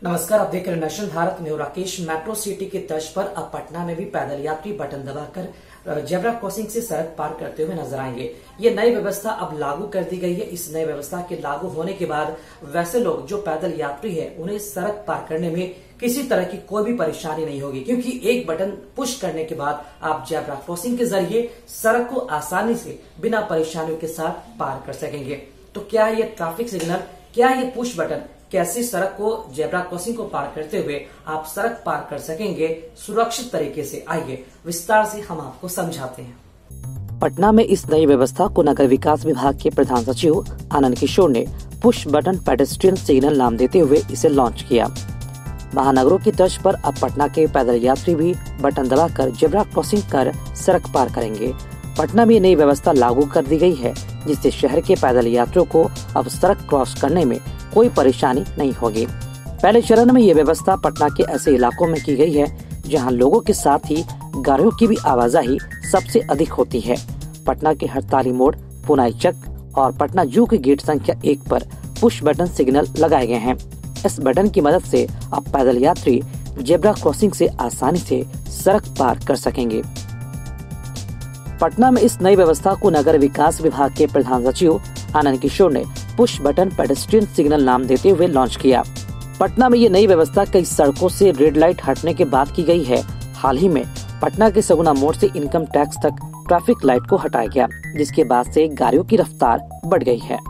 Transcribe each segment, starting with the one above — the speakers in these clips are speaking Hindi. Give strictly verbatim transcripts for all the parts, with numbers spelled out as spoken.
नमस्कार, आप देख रहे हैं नेशनल भारत में। राकेश मेट्रो सिटी की तर्ज पर अब पटना में भी पैदल यात्री बटन दबाकर जेब्रा क्रॉसिंग से सड़क पार करते हुए नजर आएंगे। ये नई व्यवस्था अब लागू कर दी गई है। इस नई व्यवस्था के लागू होने के बाद वैसे लोग जो पैदल यात्री है उन्हें सड़क पार करने में किसी तरह की कोई भी परेशानी नहीं होगी, क्योंकि एक बटन पुश करने के बाद आप जेब्रा क्रॉसिंग के जरिए सड़क को आसानी से बिना परेशानियों के साथ पार कर सकेंगे। तो क्या ये ट्रैफिक सिग्नल, क्या ये पुश बटन कैसे सड़क को, जेब्रा क्रॉसिंग को पार करते हुए आप सड़क पार कर सकेंगे सुरक्षित तरीके से, आइए विस्तार से हम आपको समझाते हैं। पटना में इस नई व्यवस्था को नगर विकास विभाग के प्रधान सचिव आनंद किशोर ने पुश बटन पेडेस्ट्रियन सिग्नल नाम देते हुए इसे लॉन्च किया। महानगरों की तर्ज पर अब पटना के पैदल यात्री भी बटन दबाकर जेब्रा क्रॉसिंग कर सड़क पार करेंगे। पटना में नई व्यवस्था लागू कर दी गई है, जिससे शहर के पैदल यात्रियों को अब सड़क क्रॉस करने में कोई परेशानी नहीं होगी। पहले चरण में ये व्यवस्था पटना के ऐसे इलाकों में की गई है जहां लोगों के साथ ही गाड़ियों की भी आवाजाही सबसे अधिक होती है। पटना के हड़ताली मोड़, पुनाई चक और पटना जू के गेट संख्या एक पर पुश बटन सिग्नल लगाए गए हैं। इस बटन की मदद से अब पैदल यात्री जेब्रा क्रॉसिंग से आसानी से सड़क पार कर सकेंगे। पटना में इस नई व्यवस्था को नगर विकास विभाग के प्रधान सचिव आनंद किशोर ने पुश बटन पेडेस्ट्रियन सिग्नल नाम देते हुए लॉन्च किया। पटना में ये नई व्यवस्था कई सड़कों से रेड लाइट हटने के बाद की गई है। हाल ही में पटना के सगुना मोड़ से इनकम टैक्स तक ट्रैफिक लाइट को हटाया गया, जिसके बाद से गाड़ियों की रफ्तार बढ़ गई है।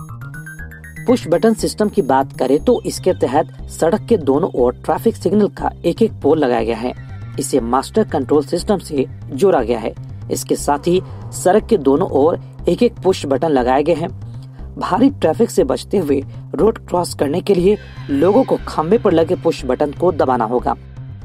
पुश बटन सिस्टम की बात करें तो इसके तहत सड़क के दोनों ओर ट्रैफिक सिग्नल का एक एक पोल लगाया गया है। इसे मास्टर कंट्रोल सिस्टम से जोड़ा गया है। इसके साथ ही सड़क के दोनों ओर एक एक पुश बटन लगाए गए हैं। भारी ट्रैफिक से बचते हुए रोड क्रॉस करने के लिए लोगों को खंबे पर लगे पुश बटन को दबाना होगा।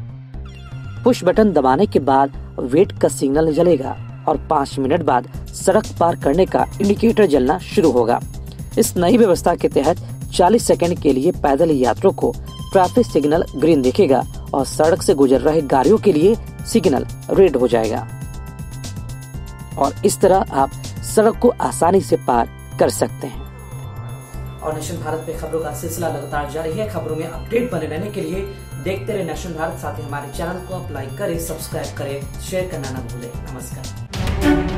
पुश बटन दबाने के बाद वेट का सिग्नल जलेगा और पाँच मिनट बाद सड़क पार करने का इंडिकेटर जलना शुरू होगा। इस नई व्यवस्था के तहत चालीस सेकंड के लिए पैदल यात्रियों को ट्रैफिक सिग्नल ग्रीन दिखेगा और सड़क से गुजर रहे गाड़ियों के लिए सिग्नल रेड हो जाएगा और इस तरह आप सड़क को आसानी से पार कर सकते हैं। और नेशनल भारत में खबरों का सिलसिला लगातार जारी है। खबरों में अपडेट बने रहने के लिए देखते रहे नेशनल भारत। साथ ही हमारे चैनल को आप लाइक करें, सब्सक्राइब करें, शेयर करना न भूलें। नमस्कार।